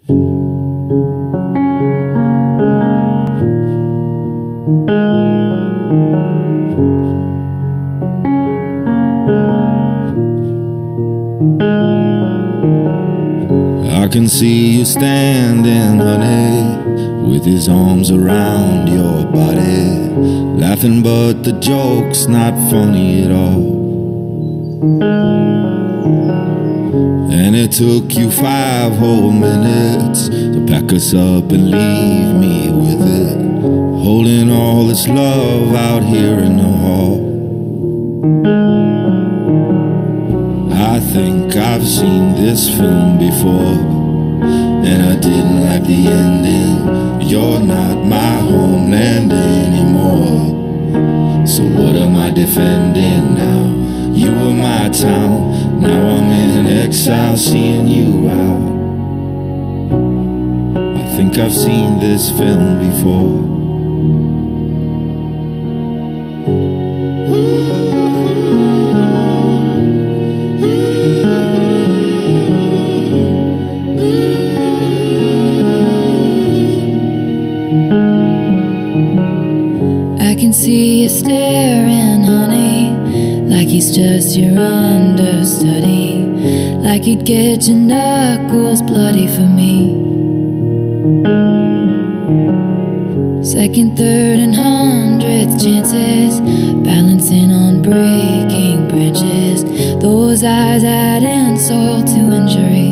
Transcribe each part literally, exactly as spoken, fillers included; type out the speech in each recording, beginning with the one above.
I can see you standing, honey, with his arms around your body, laughing but the joke's not funny at all. And it took you five whole minutes to pack us up and leave me with it, holding all this love out here in the hall. I think I've seen this film before, and I didn't like the ending. You're not my homeland anymore, so what am I defending now? You were my town, now I'm in exile seeing you out. I think I've seen this film before. I can see you staring, honey, like he's just your understudy, like you'd get your knuckles bloody for me. Second, third, and hundredth chances, balancing on breaking branches. Those eyes add insult to injury.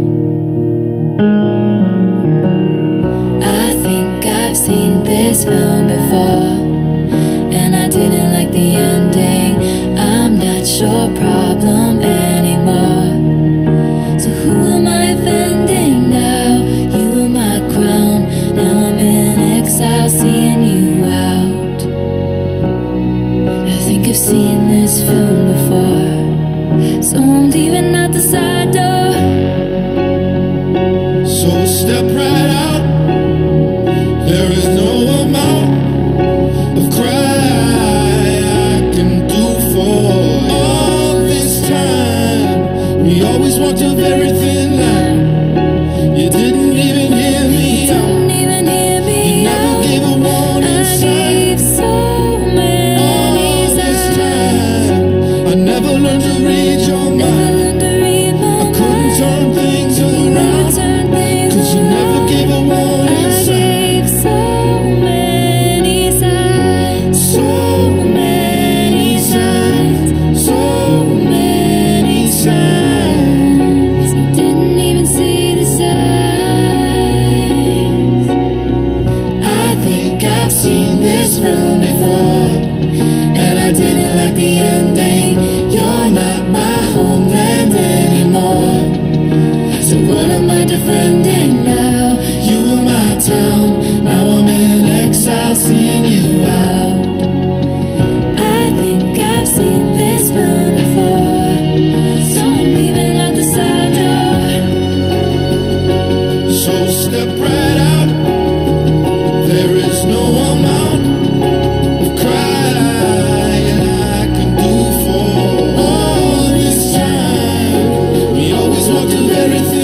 I think I've seen this film before, and I didn't like the ending. I'm not your problem anymore, so who am I offending now? You were my crown, now I'm in exile seeing you out. I think I've seen this film before, so I'm leaving out the side door. So step right out, there is no amount of cry I can do for all this time. We always walked a very thin line. You didn't even hear me out. Didn't even hear me You never out. gave a warning I sign. gave so many All this signs. time, I never learned to read your Never mind. learned to read my I couldn't mind. turn things around, Turn things cause you never around. gave a warning I sign. gave so many signs. So many signs, so many signs. You didn't even see the signs. I think I've seen this film before, and I didn't like the ending. You're not my homeland anymore, so what am I defending now? You were my town, now I'm in exile seeing you out. I think I've seen this film before, so I'm leaving out the side door. So step right out, there is no amount of crying I can do for all this time. We always walked a very thin